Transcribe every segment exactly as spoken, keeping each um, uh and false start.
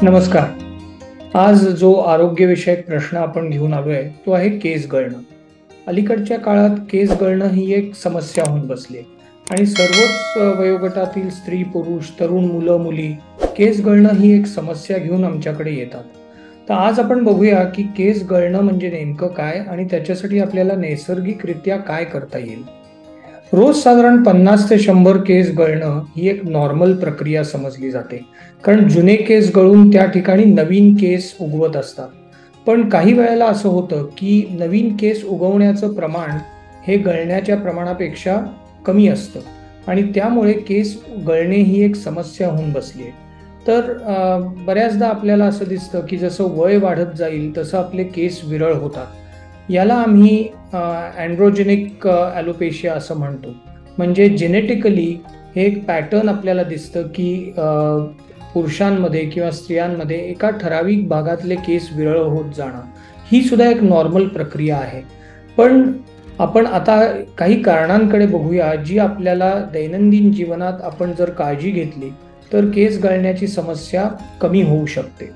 नमस्कार. आज जो आरोग्यविषयक प्रश्न आपण घेऊन आलोय तो आहे केस गळणं. अलीकडच्या काळात केस गळणं ही एक समस्या होऊन बसली आहे आणि सर्वच अ, वयोगटातील स्त्री, पुरुष, तरुण मुलं, मुली केस गळणं ही एक समस्या घेऊन आमच्याकडे येतात. तर आज आपण बघूया की केस गळणं म्हणजे नेमकं काय आणि त्याच्यासाठी आपल्याला नैसर्गिकरित्या काय करता येईल. रोज साधारण पन्नास ते शंभर केस गळणं ही एक नॉर्मल प्रक्रिया समजली जाते, कारण जुने केस गळून त्या ठिकाणी नवीन केस उगवत असतात. पण काही वेळेला असं होतं की नवीन केस उगवण्याचं प्रमाण हे गळण्याच्या प्रमाणापेक्षा कमी असतं आणि त्यामुळे केस गळणे ही एक समस्या होऊन बसली आहे. तर अ, बऱ्याचदा आपल्याला असं दिसतं की जसं वय वाढत जाईल तसं आपले केस विरळ होतात. याला आम्ही अँड्रोजेनिक ॲलोपेशिया असं म्हणतो. म्हणजे जेनेटिकली हे एक पॅटर्न आपल्याला दिसतं की अ, पुरुषांमध्ये किंवा स्त्रियांमध्ये एका ठराविक भागातले केस विरळ होत जाणं ही सुद्धा एक नॉर्मल प्रक्रिया आहे. पण आपण आता काही कारणांकडे बघूया जी आपल्याला दैनंदिन जीवनात आपण जर काळजी घेतली तर केस गळण्याची समस्या कमी होऊ शकते.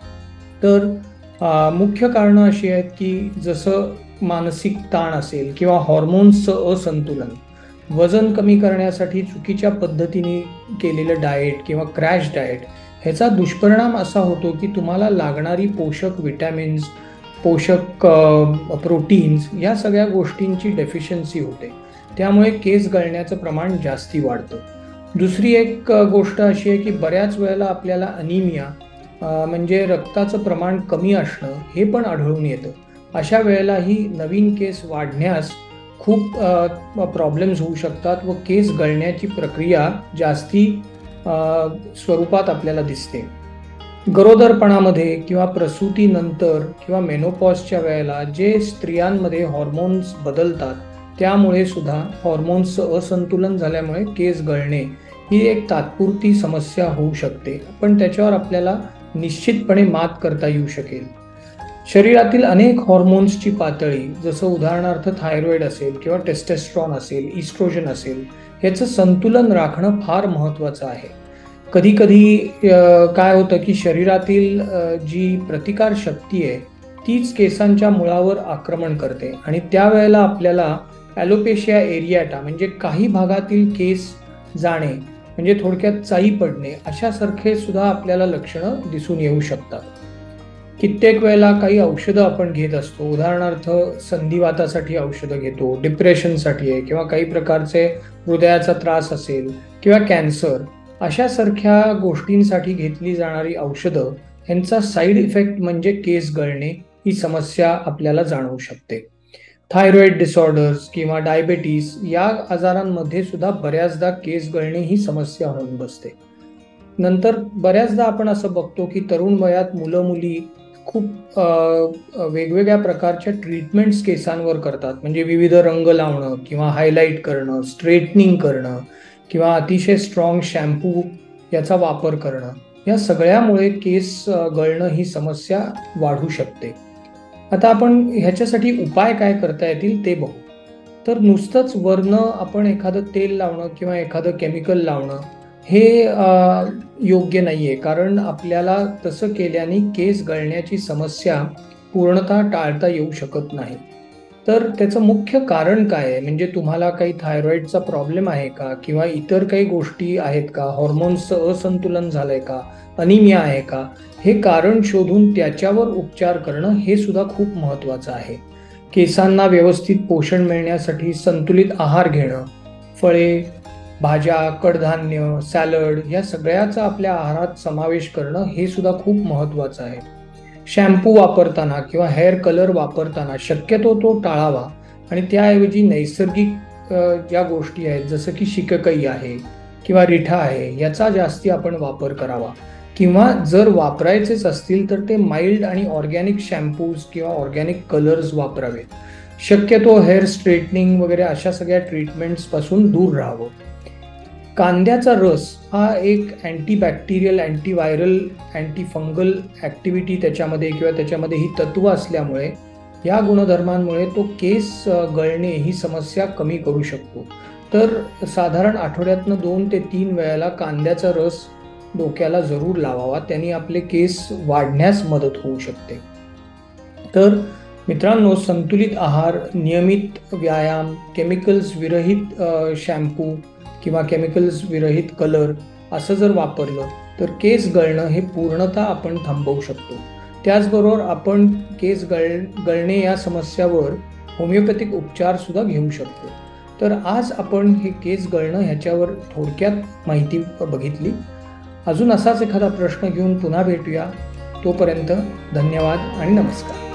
तर अ, मुख्य कारणं अशी आहेत की जसं मानसिक ताण असेल किंवा हॉर्मोन्सचं असंतुलन, वजन कमी करण्यासाठी चुकीच्या पद्धतीने केलेलं डाएट किंवा क्रॅश डाएट ह्याचा दुष्परिणाम असा होतो की तुम्हाला लागणारी पोषक विटॅमिन्स, पोषक अ, प्रोटीन्स या सगळ्या गोष्टींची डेफिशियन्सी होते. त्यामुळे केस गळण्याचं प्रमाण जास्ती वाढतं. दुसरी एक अ, गोष्ट अशी आहे की बऱ्याच वेळेला आपल्याला अनिमिया अ, म्हणजे रक्ताचं प्रमाण कमी असणं हे पण आढळून येतं. अशा वेळेलाही नवीन केस वाढण्यास खूप अ, प्रॉब्लेम्स होऊ शकतात व केस गळण्याची प्रक्रिया जास्ती अ, स्वरूपात आपल्याला दिसते. गरोदरपणामध्ये किंवा प्रसूतीनंतर किंवा मेनोपॉजच्या वेळेला जे स्त्रियांमध्ये हॉर्मोन्स बदलतात त्यामुळे सुद्धा हॉर्मोन्सचं असंतुलन झाल्यामुळे केस गळणे ही एक तात्पुरती समस्या होऊ शकते, पण त्याच्यावर आपल्याला निश्चितपणे मात करता येऊ शकेल. शरीरातील अनेक हॉर्मोन्सची पातळी, जसं उदाहरणार्थ थायरॉइड असेल किंवा टेस्टेस्ट्रॉन असेल, इस्ट्रोजन असेल, ह्याचं संतुलन राखणं फार महत्त्वाचं आहे. कधी कधी अ, काय होतं की शरीरातील अ, जी प्रतिकार शक्ती आहे तीच केसांच्या मुळावर आक्रमण करते आणि त्यावेळेला आपल्याला ॲलोपेशिया एरियाटा म्हणजे काही भागातील केस जाणे म्हणजे थोडक्यात चाई पडणे अशासारखे सुद्धा आपल्याला लक्षणं दिसून येऊ शकतात. कित्येक वेळेला काही औषधं आपण घेत असतो, उदाहरणार्थ संधिवातासाठी औषधं घेतो, डिप्रेशनसाठी आहे किंवा काही प्रकारचे हृदयाचा त्रास असेल किंवा कॅन्सर अशासारख्या गोष्टींसाठी घेतली जाणारी औषधं ह्यांचा साईड इफेक्ट म्हणजे केस गळणे ही समस्या आपल्याला जाणवू शकते. थायरॉइड डिसऑर्डर्स किंवा डायबेटीस या आजारांमध्ये सुद्धा बऱ्याचदा केस गळणे ही समस्या होऊन बसते. नंतर बऱ्याचदा आपण असं बघतो की तरुण वयात मुलं मुली खूप अ, अ, वेगवेगळ्या प्रकारच्या ट्रीटमेंट्स केसांवर करतात. म्हणजे विविध रंग लावणं किंवा हायलाईट करणं, स्ट्रेटनिंग करणं किंवा अतिशय स्ट्रॉंग शॅम्पू याचा वापर करणं, या सगळ्यामुळे केस अ, गळणं ही समस्या वाढू शकते. आता आपण ह्याच्यासाठी उपाय काय करता येतील ते बघू. तर नुसतंच वरनं आपण एखादं तेल लावणं किंवा एखादं केमिकल लावणं हे अ, योग्य नाहीये, कारण आपल्याला तसं केल्याने केस गळण्याची समस्या पूर्णतः टाळता येऊ शकत नाही. तर त्याचं मुख्य कारण काय आहे, म्हणजे तुम्हाला काही थायरॉइडचा प्रॉब्लेम आहे का किंवा इतर काही गोष्टी आहेत का, हॉर्मोन्सचं असंतुलन झालंय का, अनिमिया आहे का, हे कारण शोधून त्याच्यावर उपचार करणं हे सुद्धा खूप महत्त्वाचं आहे. केसांना व्यवस्थित पोषण मिळण्यासाठी संतुलित आहार घेणं, फळे, भाज्या, कडधान्य, सॅलड या सगळ्याचा आपल्या आहारात समावेश करणं हे सुद्धा खूप महत्त्वाचं आहे. शॅम्पू वापरताना किंवा हेअर कलर वापरताना शक्यतो तो टाळावा आणि त्याऐवजी नैसर्गिक अ, ज्या गोष्टी आहेत जसं की शिककाई आहे किंवा रिठा आहे याचा जास्ती आपण वापर करावा. किंवा जर वापरायचेच असतील तर ते माइल्ड आणि ऑर्गॅनिक शॅम्पूज किंवा ऑर्गॅनिक कलर्स वापरावेत. शक्यतो हेअर स्ट्रेटनिंग वगैरे अशा सगळ्या ट्रीटमेंट्सपासून दूर राहावं. कांद्याचा रस हा एक अँटीबॅक्टेरियल, अँटीव्हायरल, अँटीफंगल ॲक्टिव्हिटी त्याच्यामध्ये किंवा त्याच्यामध्ये ही तत्व असल्यामुळे या गुणधर्मांमुळे तो केस अ, गळणे ही समस्या कमी करू शकतो. तर साधारण आठवड्यातनं दोन ते तीन वेळेला कांद्याचा रस डोक्याला जरूर लावावा, त्यांनी आपले केस वाढण्यास मदत होऊ शकते. तर मित्रांनो, संतुलित आहार, नियमित व्यायाम, केमिकल्स विरहित शॅम्पू किंवा केमिकल्स विरहित कलर असं जर वापरलं तर केस गळणं हे पूर्णतः आपण थांबवू शकतो. त्याचबरोबर आपण केस गळ गळणे या समस्यावर होमिओपॅथिक उपचार सुद्धा घेऊ शकतो. तर आज आपण हे केस गळणं ह्याच्यावर थोडक्यात माहिती बघितली. अजून असाच एखादा प्रश्न घेऊन पुन्हा भेटूया. तोपर्यंत धन्यवाद आणि नमस्कार.